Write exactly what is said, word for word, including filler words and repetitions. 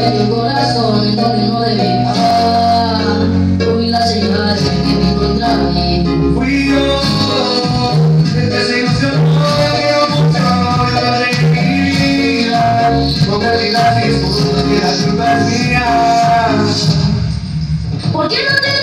de tu corazón en donde no debía. Fui la señal de que me encontraba ahí. Fui yo, el que se ilusionó, el que dio mucho, el que requería. No me digas que es por que la culpa es mía. ¿Por qué no te